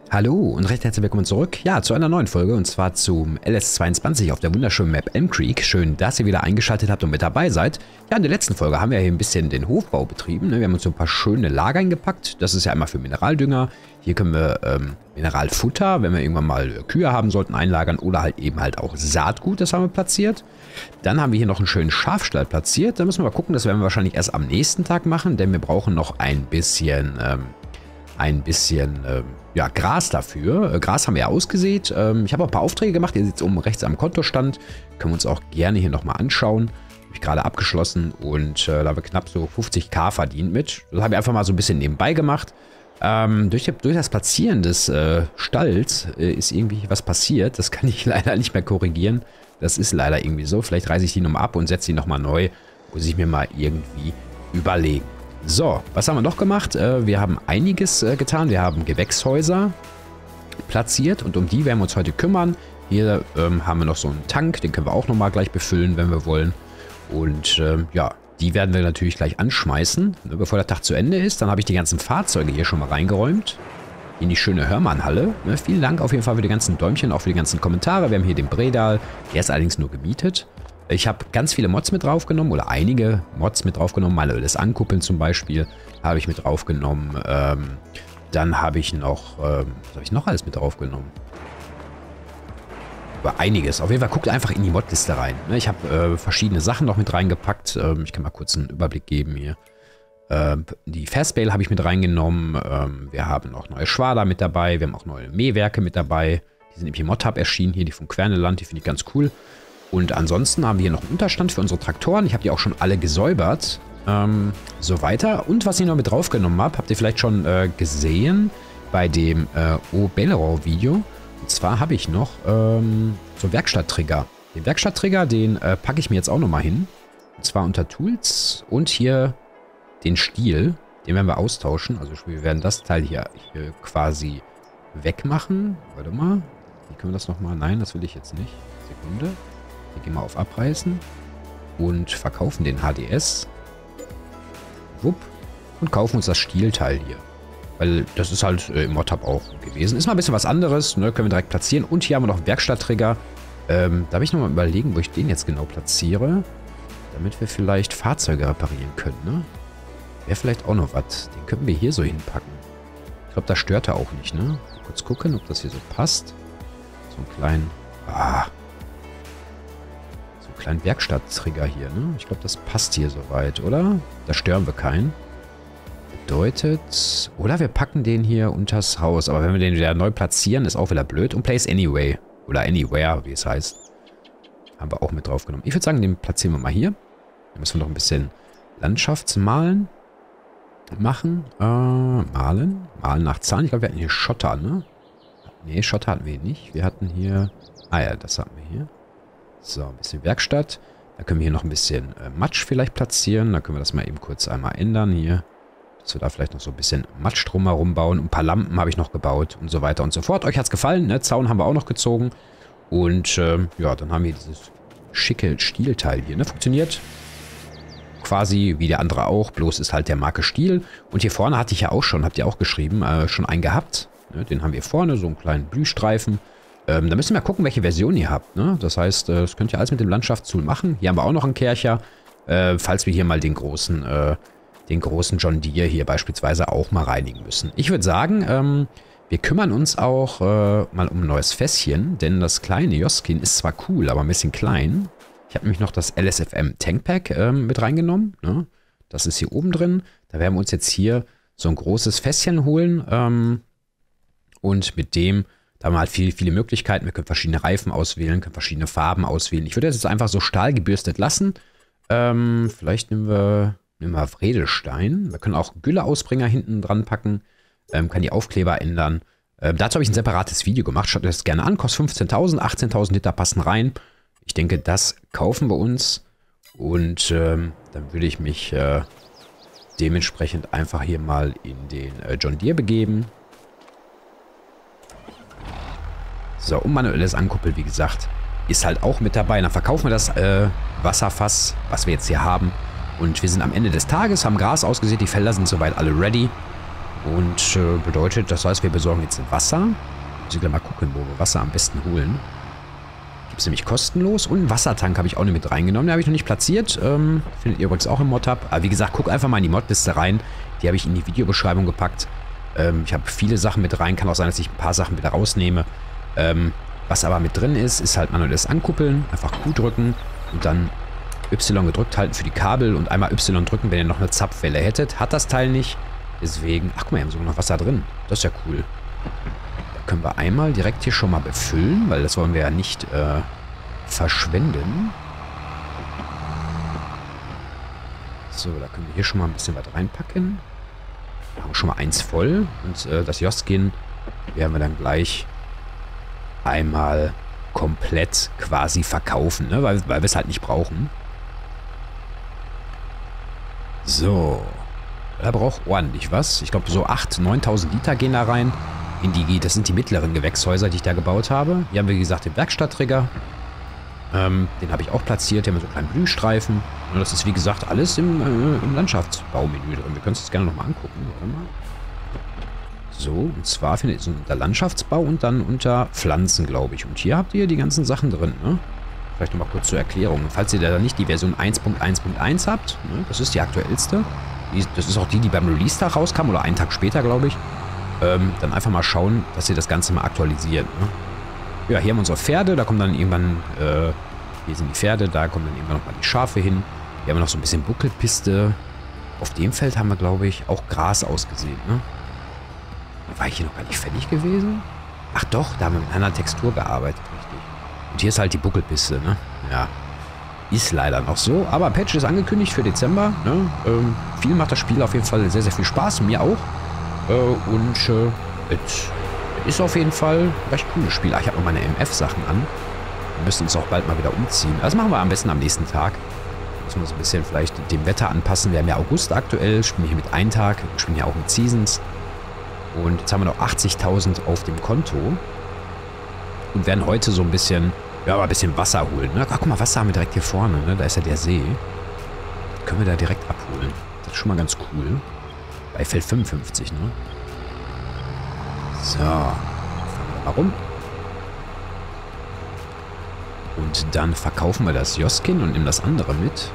Hallo und recht herzlich willkommen zurück, ja, zu einer neuen Folge und zwar zum LS22 auf der wunderschönen Map Elm Creek. Schön, dass ihr wieder eingeschaltet habt und mit dabei seid. Ja, in der letzten Folge haben wir hier ein bisschen den Hofbau betrieben. Wir haben uns so ein paar schöne Lager eingepackt. Das ist ja einmal für Mineraldünger. Hier können wir Mineralfutter, wenn wir irgendwann mal Kühe haben sollten, einlagern oder halt eben halt auch Saatgut, das haben wir platziert. Dann haben wir hier noch einen schönen Schafstall platziert. Da müssen wir mal gucken, das werden wir wahrscheinlich erst am nächsten Tag machen, denn wir brauchen noch ein bisschen ja, Gras dafür. Gras haben wir ja ausgesät. Ich habe auch ein paar Aufträge gemacht. Ihr seht es oben rechts am Kontostand. Können wir uns auch gerne hier nochmal anschauen. Habe ich gerade abgeschlossen und da haben wir knapp so 50.000 verdient mit. Das habe ich einfach mal so ein bisschen nebenbei gemacht. Durch das Platzieren des Stalls ist irgendwie was passiert. Das kann ich leider nicht mehr korrigieren. Das ist leider irgendwie so. Vielleicht reiße ich die nochmal ab und setze die nochmal neu. Muss ich mir mal irgendwie überlegen. So, was haben wir noch gemacht? Wir haben einiges getan. Wir haben Gewächshäuser platziert und um die werden wir uns heute kümmern. Hier haben wir noch so einen Tank, den können wir auch nochmal gleich befüllen, wenn wir wollen. Und ja, die werden wir natürlich gleich anschmeißen, bevor der Tag zu Ende ist. Dann habe ich die ganzen Fahrzeuge hier schon mal reingeräumt. In die schöne Hörmann-Halle. Vielen Dank auf jeden Fall für die ganzen Däumchen, auch für die ganzen Kommentare. Wir haben hier den Bredal, der ist allerdings nur gemietet. Ich habe ganz viele Mods mit draufgenommen oder einige Mods mit draufgenommen. Manuelles Ankuppeln zum Beispiel habe ich mit draufgenommen. Dann habe ich noch, was habe ich noch alles mit draufgenommen? Über einiges. Auf jeden Fall guckt einfach in die Modliste rein. Ich habe verschiedene Sachen noch mit reingepackt. Ich kann mal kurz einen Überblick geben hier. Die Fastbale habe ich mit reingenommen. Wir haben noch neue Schwader mit dabei. Wir haben auch neue Mähwerke mit dabei. Die sind im Mod-Hub erschienen. Hier die vom Querneland. Die finde ich ganz cool. Und ansonsten haben wir hier noch einen Unterstand für unsere Traktoren. Ich habe die auch schon alle gesäubert. So weiter. Und was ich noch mit draufgenommen habe, habt ihr vielleicht schon gesehen bei dem O-Belleron-Video. Und zwar habe ich noch so Werkstatttrigger. Den Werkstatttrigger, den packe ich mir jetzt auch nochmal hin. Und zwar unter Tools. Und hier den Stiel. Den werden wir austauschen. Also wir werden das Teil hier quasi wegmachen. Warte mal. Wie können wir das nochmal? Nein, das will ich jetzt nicht. Sekunde. Wir gehen mal auf Abreißen und verkaufen den HDS. Wupp. Und kaufen uns das Stielteil hier. Weil das ist halt im Mod-Hub auch gewesen. Ist mal ein bisschen was anderes, ne? Können wir direkt platzieren. Und hier haben wir noch einen Werkstatttrigger. Darf ich nochmal überlegen, wo ich den jetzt genau platziere? Damit wir vielleicht Fahrzeuge reparieren können, ne? Wäre vielleicht auch noch was. Den könnten wir hier so hinpacken. Ich glaube, das stört er auch nicht, ne? Mal kurz gucken, ob das hier so passt. So einen kleinen... kleinen Werkstatttrigger hier, ne? Ich glaube, das passt hier soweit, oder? Da stören wir keinen. Bedeutet... Oder wir packen den hier unters Haus. Aber wenn wir den wieder neu platzieren, ist auch wieder blöd. Und Place Anyway. Oder Anywhere, wie es heißt. Haben wir auch mit draufgenommen. Ich würde sagen, den platzieren wir mal hier. Dann müssen wir noch ein bisschen Landschaftsmalen machen. Malen nach Zahlen. Ich glaube, wir hatten hier Schotter, ne? Ne, Schotter hatten wir hier nicht. Wir hatten hier... Ah ja, das hatten wir hier. So, ein bisschen Werkstatt. Da können wir hier noch ein bisschen Matsch vielleicht platzieren. Da können wir das mal eben kurz einmal ändern hier. Dass wir da vielleicht noch so ein bisschen Matsch drumherum bauen. Ein paar Lampen habe ich noch gebaut und so weiter und so fort. Euch hat es gefallen, ne? Zaun haben wir auch noch gezogen. Und ja, dann haben wir dieses schicke Stielteil hier, ne? Funktioniert quasi wie der andere auch. Bloß ist halt der Marke Stiel. Und hier vorne hatte ich ja auch schon, habt ihr auch geschrieben, schon einen gehabt. Ne? Den haben wir vorne, so einen kleinen Blühstreifen. Da müssen wir gucken, welche Version ihr habt. Ne? Das heißt, das könnt ihr alles mit dem Landschaftstool machen. Hier haben wir auch noch einen Kercher. Falls wir hier mal den großen John Deere hier beispielsweise auch mal reinigen müssen. Ich würde sagen, wir kümmern uns auch mal um ein neues Fässchen. Denn das kleine Joskin ist zwar cool, aber ein bisschen klein. Ich habe nämlich noch das LSFM Tankpack mit reingenommen. Ne? Das ist hier oben drin. Da werden wir uns jetzt hier so ein großes Fässchen holen. Und mit dem... Da haben wir halt viele Möglichkeiten. Wir können verschiedene Reifen auswählen, können verschiedene Farben auswählen. Ich würde das jetzt einfach so stahlgebürstet lassen. Vielleicht nehmen wir Edelstein. Wir können auch Gülleausbringer hinten dran packen. Kann die Aufkleber ändern. Dazu habe ich ein separates Video gemacht. Schaut euch das gerne an. Kostet 15.000, 18.000 Liter passen rein. Ich denke, das kaufen wir uns. Und dann würde ich mich dementsprechend einfach hier mal in den John Deere begeben. So, und manuelles Ankuppeln, wie gesagt, ist halt auch mit dabei. Dann verkaufen wir das Wasserfass, was wir jetzt hier haben. Und wir sind am Ende des Tages, haben Gras ausgesät, die Felder sind soweit alle ready. Und bedeutet, das heißt, wir besorgen jetzt Wasser. Muss ich gleich mal gucken, wo wir Wasser am besten holen. Gibt es nämlich kostenlos. Und einen Wassertank habe ich auch noch mit reingenommen. Den habe ich noch nicht platziert. Findet ihr übrigens auch im Mod-Hub. Aber wie gesagt, guck einfach mal in die Modliste rein. Die habe ich in die Videobeschreibung gepackt. Ich habe viele Sachen mit rein. Kann auch sein, dass ich ein paar Sachen wieder rausnehme. Was aber mit drin ist, ist halt manuelles Ankuppeln. Einfach Q drücken und dann Y gedrückt halten für die Kabel und einmal Y drücken, wenn ihr noch eine Zapfwelle hättet. Hat das Teil nicht. Deswegen... Ach, guck mal, wir haben sogar noch Wasser drin. Das ist ja cool. Da können wir einmal direkt hier schon mal befüllen, weil das wollen wir ja nicht verschwenden. So, da können wir hier schon mal ein bisschen was reinpacken. Da haben wir schon mal eins voll. Und das Joskin werden wir dann gleich einmal komplett quasi verkaufen, ne? Weil wir es halt nicht brauchen. So. Da braucht ordentlich was. Ich glaube, so 8.000, 9.000 Liter gehen da rein. Das sind die mittleren Gewächshäuser, die ich da gebaut habe. Hier haben wir, wie gesagt, den Werkstatttrigger. Den habe ich auch platziert. Hier haben wir so einen kleinen Blühstreifen. Und das ist, wie gesagt, alles im Landschaftsbaumenü drin. Wir können uns das gerne nochmal angucken. Warte mal. So, und zwar findet ihr es unter Landschaftsbau und dann unter Pflanzen, glaube ich. Und hier habt ihr die ganzen Sachen drin, ne? Vielleicht nochmal kurz zur Erklärung. Falls ihr da nicht die Version 1.1.1 habt, ne? Das ist die aktuellste. Das ist auch die beim Release-Tag rauskam oder einen Tag später, glaube ich. Dann einfach mal schauen, dass ihr das Ganze mal aktualisiert, ne? Ja, hier haben wir unsere Pferde. Da kommen dann irgendwann, hier sind die Pferde. Da kommen dann irgendwann nochmal die Schafe hin. Hier haben wir noch so ein bisschen Buckelpiste. Auf dem Feld haben wir, glaube ich, auch Gras ausgesehen, ne? War ich hier noch gar nicht fertig gewesen? Ach doch, da haben wir mit einer Textur gearbeitet, richtig. Und hier ist halt die Buckelpiste, ne? Ja. Ist leider noch so. Aber Patch ist angekündigt für Dezember, ne? Viel macht das Spiel auf jeden Fall sehr, sehr viel Spaß. Mir auch. Es ist auf jeden Fall ein recht cooles Spiel. Ich habe noch meine MF-Sachen an. Wir müssen uns auch bald mal wieder umziehen. Das machen wir am besten am nächsten Tag. Müssen wir uns ein bisschen vielleicht dem Wetter anpassen. Wir haben ja August aktuell. Spielen hier mit einem Tag. Wir spielen ja auch mit Seasons. Und jetzt haben wir noch 80.000 auf dem Konto. Und werden heute so ein bisschen, ja, aber ein bisschen Wasser holen. Ne? Ach, guck mal, Wasser haben wir direkt hier vorne. Ne? Da ist ja der See. Das können wir da direkt abholen. Das ist schon mal ganz cool. Bei Feld 55, ne? So. Fahren wir mal rum. Und dann verkaufen wir das Joskin und nehmen das andere mit.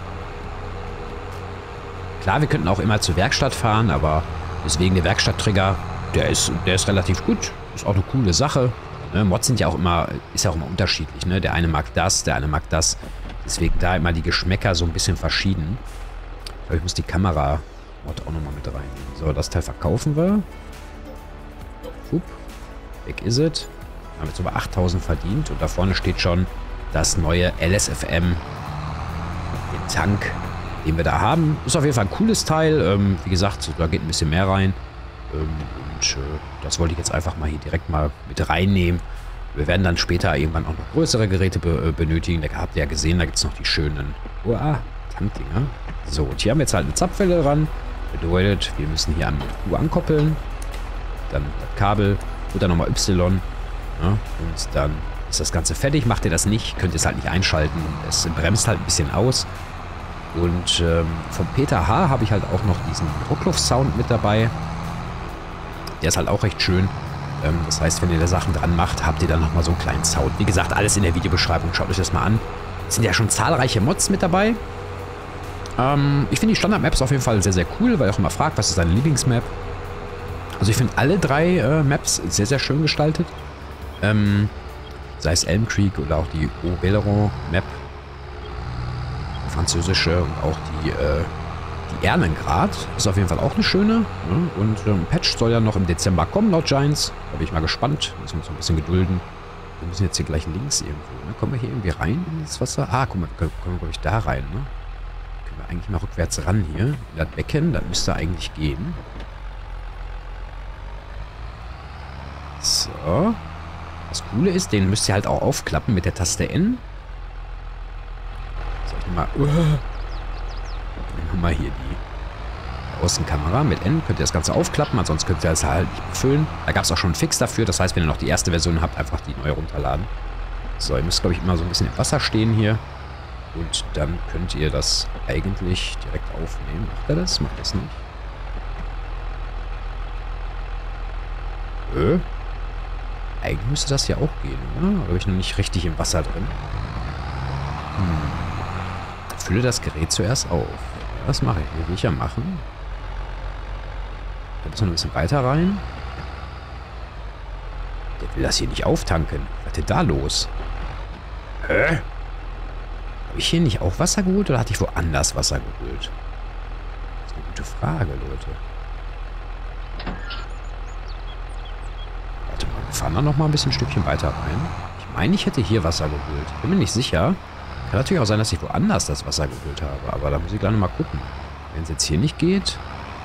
Klar, wir könnten auch immer zur Werkstatt fahren, aber deswegen der Werkstatttrigger, der ist relativ gut. Ist auch eine coole Sache. Ne? Mods sind ja auch immer, ist ja auch immer unterschiedlich. Ne? Der eine mag das, der eine mag das. Deswegen da immer die Geschmäcker so ein bisschen verschieden. Ich glaube, ich muss die Kamera-Mod auch nochmal mit rein. So, das Teil verkaufen wir. Hup. Weg ist es. Haben jetzt über 8.000 verdient. Und da vorne steht schon das neue LSFM. Den Tank, den wir da haben. Ist auf jeden Fall ein cooles Teil. Wie gesagt, da geht ein bisschen mehr rein. Das wollte ich jetzt einfach mal hier direkt mal mit reinnehmen. Wir werden dann später irgendwann auch noch größere Geräte benötigen. Da habt ihr ja gesehen, da gibt es noch die schönen Tankdinger. So, und hier haben wir jetzt halt eine Zapfwelle dran. Bedeutet, wir müssen hier einmal Q ankoppeln. Dann das Kabel und dann nochmal Y. Ja, und dann ist das Ganze fertig. Macht ihr das nicht, könnt ihr es halt nicht einschalten. Es bremst halt ein bisschen aus. Und vom Peter H. habe ich halt auch noch diesen Druckluft-Sound mit dabei. Der ist halt auch recht schön. Das heißt, wenn ihr da Sachen dran macht, habt ihr dann nochmal so einen kleinen Sound. Wie gesagt, alles in der Videobeschreibung. Schaut euch das mal an. Es sind ja schon zahlreiche Mods mit dabei. Ich finde die Standard-Maps auf jeden Fall sehr, sehr cool, weil ihr auch immer fragt, was ist deine Lieblingsmap? Also ich finde alle drei Maps sehr, sehr schön gestaltet. Sei es Elm Creek oder auch die Oberon-Map. Französische und auch die Erlengrad ist auf jeden Fall auch eine schöne. Ne? Und Patch soll ja noch im Dezember kommen, laut Giants. Da bin ich mal gespannt. Müssen wir uns noch ein bisschen gedulden. Wir müssen jetzt hier gleich links irgendwo. Ne? Kommen wir hier irgendwie rein in das Wasser? Ah, guck mal, können wir, glaube ich, da rein. Ne? Können wir eigentlich mal rückwärts ran hier. In das Becken, das müsste eigentlich gehen. So. Das Coole ist, den müsst ihr halt auch aufklappen mit der Taste N. Soll ich mal... Nehmen wir mal hier die Außenkamera. Mit N könnt ihr das Ganze aufklappen, ansonsten könnt ihr das halt nicht befüllen. Da gab es auch schon einen Fix dafür. Das heißt, wenn ihr noch die erste Version habt, einfach die neue runterladen. So, ihr müsst, glaube ich, immer so ein bisschen im Wasser stehen hier. Und dann könnt ihr das eigentlich direkt aufnehmen. Macht er das? Macht das nicht? Eigentlich müsste das ja auch gehen, oder? Oder bin ich noch nicht richtig im Wasser drin? Fülle das Gerät zuerst auf. Was mache ich? Hier will ich ja machen. Da muss noch ein bisschen weiter rein. Der will das hier nicht auftanken. Was ist denn da los? Hä? Habe ich hier nicht auch Wasser geholt oder hatte ich woanders Wasser geholt? Das ist eine gute Frage, Leute. Warte mal, wir fahren da noch mal ein bisschen ein Stückchen weiter rein. Ich meine, ich hätte hier Wasser geholt. Bin mir nicht sicher. Kann natürlich auch sein, dass ich woanders das Wasser geholt habe. Aber da muss ich gleich noch mal gucken. Wenn es jetzt hier nicht geht...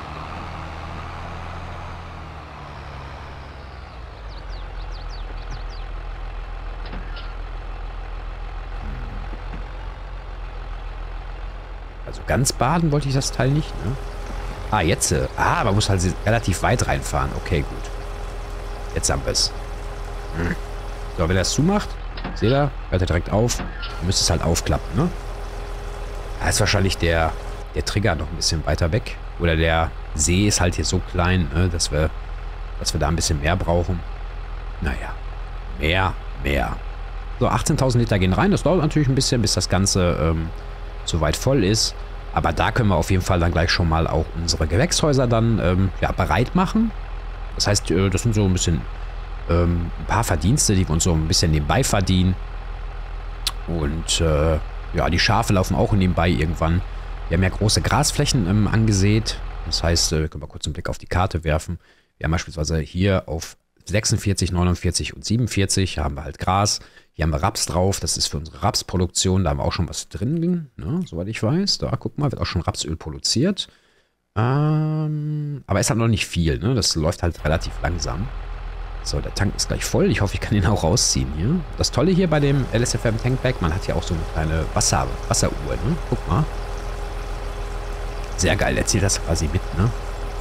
Also ganz baden wollte ich das Teil nicht, ne? Ah, jetzt. Man muss halt relativ weit reinfahren. Okay, gut. Jetzt haben wir es. So, wenn er es zumacht, seht ihr, hört er direkt auf. Dann müsste es halt aufklappen, ne? Da ist wahrscheinlich der Trigger noch ein bisschen weiter weg. Oder der See ist halt hier so klein, ne, dass wir da ein bisschen mehr brauchen. Naja. Mehr. So, 18.000 Liter gehen rein. Das dauert natürlich ein bisschen, bis das Ganze soweit voll ist. Aber da können wir auf jeden Fall dann gleich schon mal auch unsere Gewächshäuser dann bereit machen. Das heißt, das sind so ein bisschen ein paar Verdienste, die wir uns so ein bisschen nebenbei verdienen. Und die Schafe laufen auch nebenbei irgendwann. Wir haben ja große Grasflächen angesät. Das heißt, wir können mal kurz einen Blick auf die Karte werfen. Wir haben beispielsweise hier auf 46, 49 und 47 haben wir halt Gras. Hier haben wir Raps drauf. Das ist für unsere Rapsproduktion. Da haben wir auch schon was drin, ne, soweit ich weiß. Da, guck mal, wird auch schon Rapsöl produziert. Aber ist halt noch nicht viel, ne? Das läuft halt relativ langsam. So, der Tank ist gleich voll. Ich hoffe, ich kann ihn auch rausziehen hier. Das Tolle hier bei dem LSFM Tankback, man hat ja auch so eine kleine Wasseruhr, ne? Guck mal. Sehr geil, er zählt das quasi mit, ne?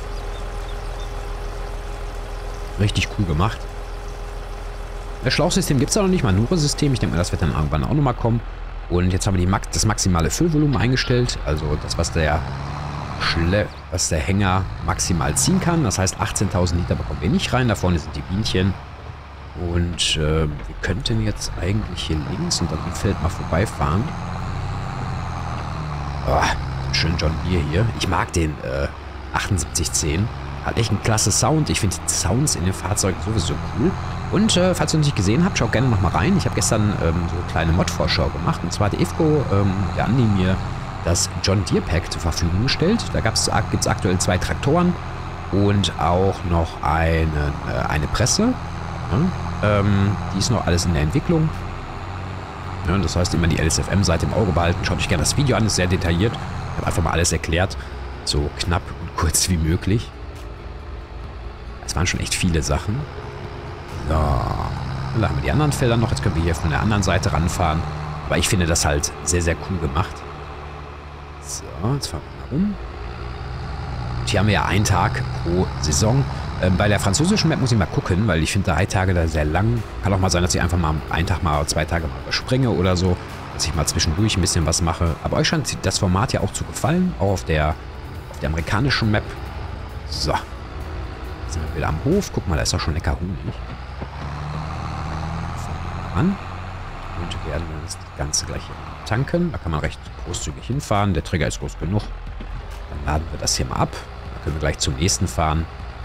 Richtig cool gemacht. Das Schlauchsystem gibt es da noch nicht, mal nur ein System. Ich denke mal, das wird dann irgendwann auch nochmal kommen. Und jetzt haben wir das maximale Füllvolumen eingestellt. Also das, was der Hänger maximal ziehen kann. Das heißt, 18.000 Liter bekommen wir nicht rein. Da vorne sind die Bienchen. Und wir könnten jetzt eigentlich hier links und dann im Feld mal vorbeifahren. Oh, schön John Deere hier. Ich mag den 7810. Hat echt einen klasse Sound. Ich finde die Sounds in den Fahrzeugen sowieso cool. Und falls ihr noch nicht gesehen habt, schaut gerne nochmal rein. Ich habe gestern so eine kleine Mod-Vorschau gemacht. Und zwar hat IFCO, der Andi, mir das John Deere Pack zur Verfügung gestellt. Da gibt es aktuell 2 Traktoren und auch noch eine Presse. Ja, die ist noch alles in der Entwicklung. Ja, das heißt, immer die LSFM-Seite im Auge behalten. Schaut euch gerne das Video an, ist sehr detailliert. Ich habe einfach mal alles erklärt. So knapp und kurz wie möglich. Es waren schon echt viele Sachen. So. Dann haben wir die anderen Felder noch. Jetzt können wir hier von der anderen Seite ranfahren. Aber ich finde das halt sehr, sehr cool gemacht. So, jetzt fahren wir mal rum. Und hier haben wir ja einen Tag pro Saison. Bei der französischen Map muss ich mal gucken, weil ich finde 3 Tage da sehr lang. Kann auch mal sein, dass ich einfach mal einen Tag mal 2 Tage mal überspringe oder so. Dass ich mal zwischendurch ein bisschen was mache. Aber euch scheint das Format ja auch zu gefallen. Auch auf der amerikanischen Map. So. Jetzt sind wir wieder am Hof. Guck mal, da ist doch schon lecker Honig. An. Und werden das Ganze gleich hier tanken. Da kann man recht großzügig hinfahren. Der Trigger ist groß genug. Dann laden wir das hier mal ab. Dann können wir gleich zum nächsten fahren.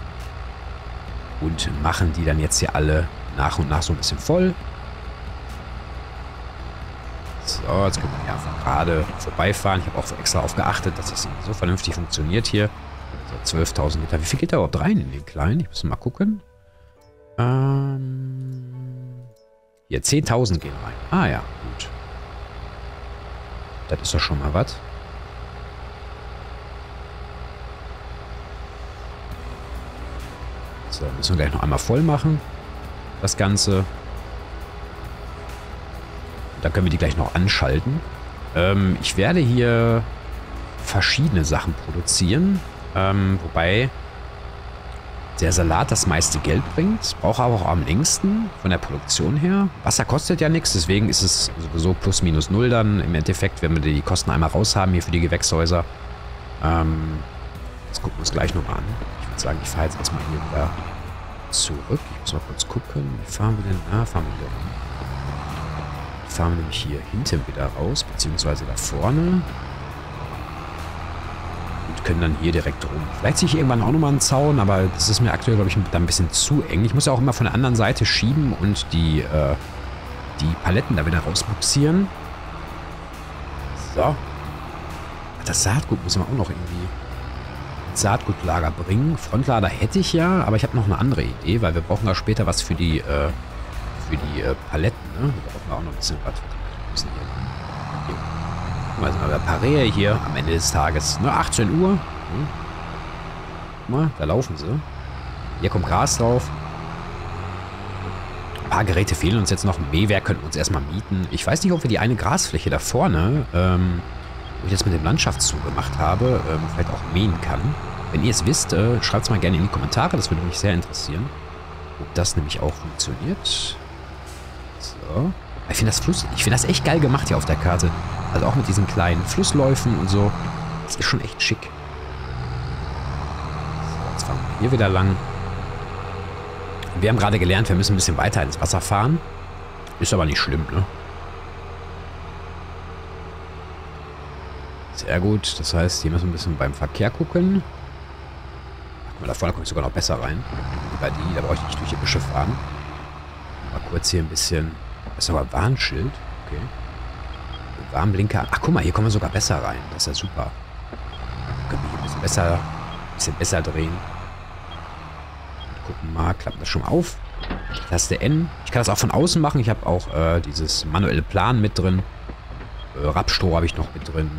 Und machen die dann jetzt hier alle nach und nach so ein bisschen voll. So, jetzt können wir hier einfach gerade vorbeifahren. Ich habe auch extra darauf geachtet, dass das so vernünftig funktioniert hier. So, 12.000 Liter. Wie viel geht da überhaupt rein in den kleinen? Ich muss mal gucken. Hier, 10.000 gehen rein. Ah ja, gut. Das ist doch schon mal was. So, müssen wir gleich noch einmal voll machen. Das Ganze. Und dann können wir die gleich noch anschalten. Ich werde hier verschiedene Sachen produzieren. Wobei der Salat das meiste Geld bringt. Braucht aber auch am längsten von der Produktion her. Wasser kostet ja nichts, deswegen ist es sowieso plus minus null dann im Endeffekt, wenn wir die Kosten einmal raus haben hier für die Gewächshäuser. Das gucken wir uns gleich nochmal an. Ich würde sagen, ich fahre jetzt erstmal hier wieder zurück. Ich muss mal kurz gucken. Wie fahren wir denn? Ah, fahren wir wieder rum. Fahren wir nämlich hier hinten wieder raus, beziehungsweise da vorne. Und können dann hier direkt rum. Vielleicht ziehe ich irgendwann auch nochmal einen Zaun, aber das ist mir aktuell, glaube ich, ein bisschen zu eng. Ich muss ja auch immer von der anderen Seite schieben und die Paletten da wieder rausbuxieren. So. Das Saatgut müssen wir auch noch irgendwie ins Saatgutlager bringen. Frontlader hätte ich ja, aber ich habe noch eine andere Idee, weil wir brauchen ja später was für die Paletten. Ne? Wir brauchen auch noch ein bisschen was. Wir müssen hier. Guck mal, sind wir bei Paree hier am Ende des Tages. Ne? 18 Uhr. Guck mal, da laufen sie. Hier kommt Gras drauf. Ein paar Geräte fehlen uns jetzt noch. Ein Mähwerk könnten wir uns erstmal mieten. Ich weiß nicht, ob wir die eine Grasfläche da vorne, wo ich jetzt mit dem Landschaftszug gemacht habe, vielleicht auch mähen kann. Wenn ihr es wisst, schreibt es mal gerne in die Kommentare. Das würde mich sehr interessieren. Ob das nämlich auch funktioniert. So. Ich finde das echt geil gemacht hier auf der Karte. Also auch mit diesen kleinen Flussläufen und so. Das ist schon echt schick. So, jetzt fahren wir hier wieder lang. Wir haben gerade gelernt, wir müssen ein bisschen weiter ins Wasser fahren. Ist aber nicht schlimm, ne? Sehr gut. Das heißt, hier müssen wir ein bisschen beim Verkehr gucken. Guck mal, da vorne komme ich sogar noch besser rein. Über die, da brauche ich nicht durch die Büsche fahren. Mal kurz hier ein bisschen... Das ist aber ein Warnschild. Okay. Warnblinker. Ach, guck mal, hier kommen wir sogar besser rein. Das ist ja super. Können wir hier ein bisschen besser drehen. Und gucken mal, klappt das schon mal auf. Taste N. Ich kann das auch von außen machen. Ich habe auch dieses manuelle Plan mit drin. Rapstroh habe ich noch mit drin.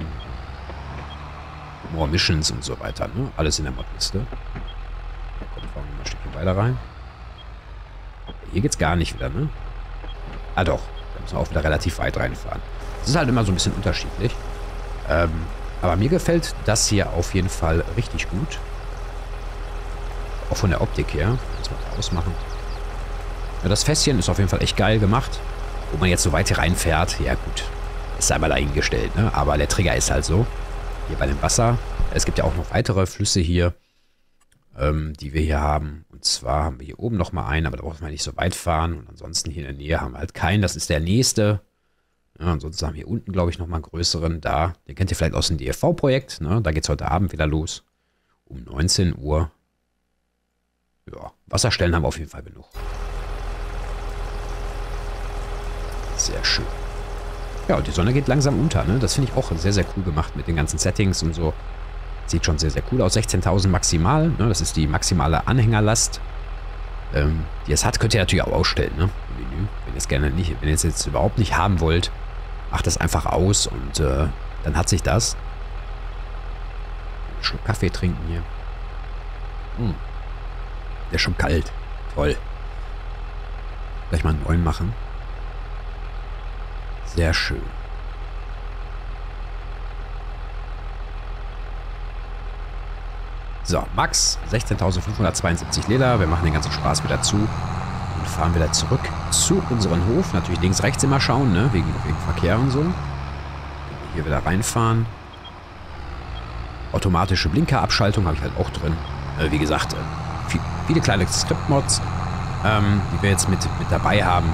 More Missions und so weiter. Ne? Alles in der Modliste. Komm, fahren wir mal ein Stückchen weiter rein. Hier geht's gar nicht wieder, ne? Ah doch, da müssen wir auch wieder relativ weit reinfahren. Das ist halt immer so ein bisschen unterschiedlich. Aber mir gefällt das hier auf jeden Fall richtig gut. Auch von der Optik her. Das mal ausmachen. Ja, das Fässchen ist auf jeden Fall echt geil gemacht. Wo man jetzt so weit hier reinfährt, ja gut, ist einmal dahingestellt, ne? Aber der Trigger ist halt so. Hier bei dem Wasser. Es gibt ja auch noch weitere Flüsse hier, die wir hier haben. Und zwar haben wir hier oben nochmal einen, aber da brauchen wir nicht so weit fahren. Und ansonsten hier in der Nähe haben wir halt keinen. Das ist der nächste. Ja, ansonsten haben wir hier unten, glaube ich, nochmal einen größeren da. Den kennt ihr vielleicht aus dem DFV-Projekt. Ne? Da geht es heute Abend wieder los. Um 19 Uhr. Ja, Wasserstellen haben wir auf jeden Fall genug. Sehr schön. Ja, und die Sonne geht langsam unter. Ne? Das finde ich auch sehr, sehr cool gemacht mit den ganzen Settings und so. Sieht schon sehr, sehr cool aus. 16.000 maximal. Ne? Das ist die maximale Anhängerlast, die es hat. Könnt ihr natürlich auch ausstellen. Ne? Im Menü. Wenn ihr es gerne nicht, wenn ihr es jetzt überhaupt nicht haben wollt, macht das einfach aus und dann hat sich das. Einen Schluck Kaffee trinken hier. Der ist schon kalt. Toll. Gleich mal einen neuen machen. Sehr schön. So, Max, 16.572 Liter. Wir machen den ganzen Spaß wieder zu und fahren wieder zurück zu unserem Hof. Natürlich links, rechts immer schauen, ne? Wegen Verkehr und so. Hier wieder reinfahren. Automatische Blinkerabschaltung habe ich halt auch drin. Wie gesagt, viele kleine Script-Mods, die wir jetzt mit dabei haben.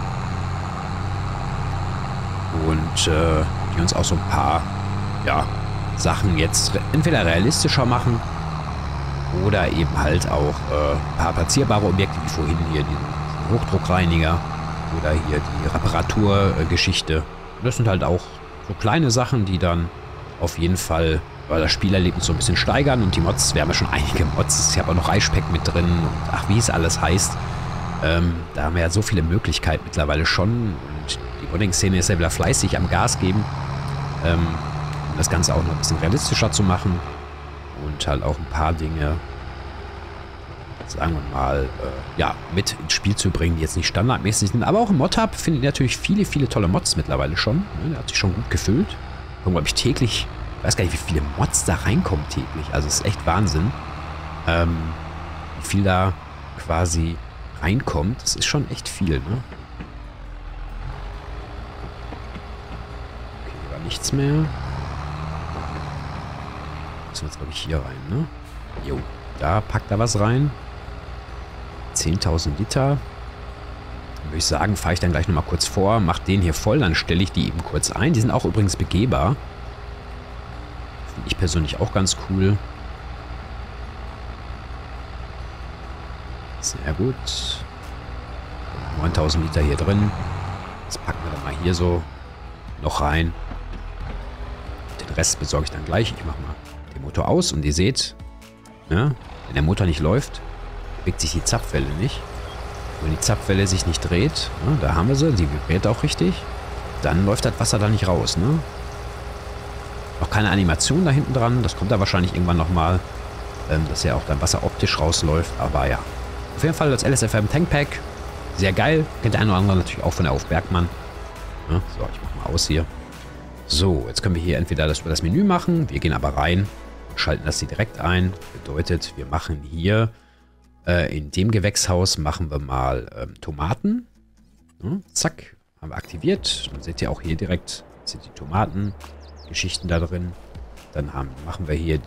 Und die uns auch so ein paar Sachen jetzt entweder realistischer machen oder eben halt auch ein paar platzierbare Objekte, wie vorhin hier diesen Hochdruckreiniger oder hier die Reparaturgeschichte. Das sind halt auch so kleine Sachen, die dann auf jeden Fall das Spielerlebnis so ein bisschen steigern. Und die Mods, wir haben ja schon einige Mods. Ich habe auch noch Reichspeck mit drin und ach, wie es alles heißt. Da haben wir ja so viele Möglichkeiten mittlerweile schon. Und die Modding-Szene ist ja wieder fleißig am Gas geben, um das Ganze auch noch ein bisschen realistischer zu machen. Und halt auch ein paar Dinge, sagen wir mal, mit ins Spiel zu bringen, die jetzt nicht standardmäßig sind. Aber auch im Mod-Hub findet ihr natürlich viele, viele tolle Mods mittlerweile schon. Der hat sich schon gut gefüllt. Glaube ich täglich, ich weiß gar nicht, wie viele Mods da reinkommen täglich. Also es ist echt Wahnsinn, wie viel da quasi reinkommt. Das ist schon echt viel, ne? Okay, hier war nichts mehr. Müssen wir jetzt, glaube ich, hier rein, ne? Jo, da packt er was rein. 10.000 Liter. Dann würde ich sagen, fahre ich dann gleich nochmal kurz vor, mache den hier voll, dann stelle ich die eben kurz ein. Die sind auch übrigens begehbar. Finde ich persönlich auch ganz cool. Sehr gut. 9.000 Liter hier drin. Das packen wir dann mal hier so noch rein. Den Rest besorge ich dann gleich. Ich mache mal den Motor aus und ihr seht, ja, wenn der Motor nicht läuft, bewegt sich die Zapfwelle nicht. Wenn die Zapfwelle sich nicht dreht, ja, da haben wir sie, die vibriert auch richtig, dann läuft das Wasser da nicht raus. Ne? Noch keine Animation da hinten dran, das kommt da wahrscheinlich irgendwann nochmal, dass ja auch dann Wasser optisch rausläuft, aber ja. Auf jeden Fall das LSFM Tankpack, sehr geil, kennt der eine oder andere natürlich auch von der Auf Bergmann. Ja, so, ich mache mal aus hier. So, jetzt können wir hier entweder das über das Menü machen, wir gehen aber rein, schalten das hier direkt ein, bedeutet, wir machen hier in dem Gewächshaus machen wir mal Tomaten. Ja, zack, haben wir aktiviert. Dann seht ihr auch hier direkt, sind die Tomatengeschichten da drin. Dann machen wir hier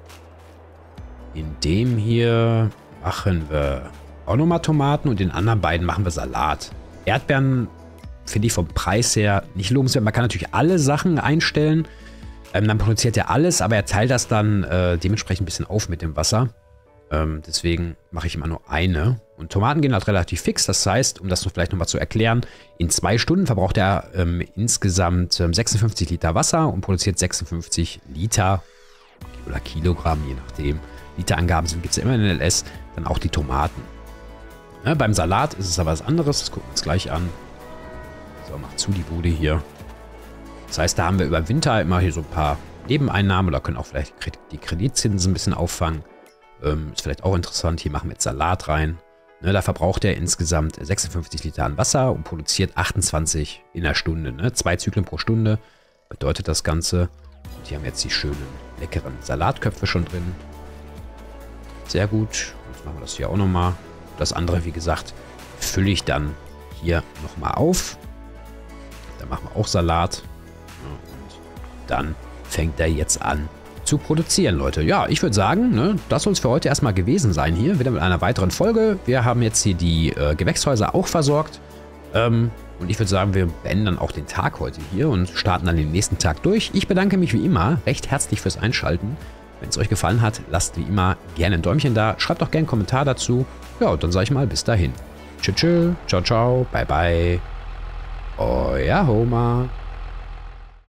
in dem hier machen wir auch nochmal Tomaten und in den anderen beiden machen wir Salat. Erdbeeren finde ich vom Preis her nicht lohnenswert. Man kann natürlich alle Sachen einstellen. Dann produziert er alles, aber er teilt das dann dementsprechend ein bisschen auf mit dem Wasser. Deswegen mache ich immer nur eine. Und Tomaten gehen halt relativ fix. Das heißt, um das vielleicht nochmal zu erklären, in 2 Stunden verbraucht er insgesamt 56 Liter Wasser und produziert 56 Liter oder Kilogramm, je nachdem. Literangaben gibt es ja immer in den LS. Dann auch die Tomaten. Ne, beim Salat ist es aber was anderes. Das gucken wir uns gleich an. So, macht zu die Bude hier. Das heißt, da haben wir über Winter immer hier so ein paar Nebeneinnahmen oder können auch vielleicht die Kreditzinsen ein bisschen auffangen. Ist vielleicht auch interessant. Hier machen wir jetzt Salat rein. Ne, da verbraucht er insgesamt 56 Liter an Wasser und produziert 28 in der Stunde. Ne? 2 Zyklen pro Stunde bedeutet das Ganze. Und hier haben wir jetzt die schönen, leckeren Salatköpfe schon drin. Sehr gut. Jetzt machen wir das hier auch nochmal. Das andere, wie gesagt, fülle ich dann hier nochmal auf. Dann machen wir auch Salat. Und dann fängt er jetzt an zu produzieren, Leute. Ja, ich würde sagen, ne, das soll es für heute erstmal gewesen sein hier. Wieder mit einer weiteren Folge. Wir haben jetzt hier die Gewächshäuser auch versorgt. Und ich würde sagen, wir beenden dann auch den Tag heute hier und starten dann den nächsten Tag durch. Ich bedanke mich wie immer recht herzlich fürs Einschalten. Wenn es euch gefallen hat, lasst wie immer gerne ein Däumchen da. Schreibt auch gerne einen Kommentar dazu. Ja, und dann sage ich mal bis dahin. Tschüss, ciao, ciao, bye, bye. Euer Homer.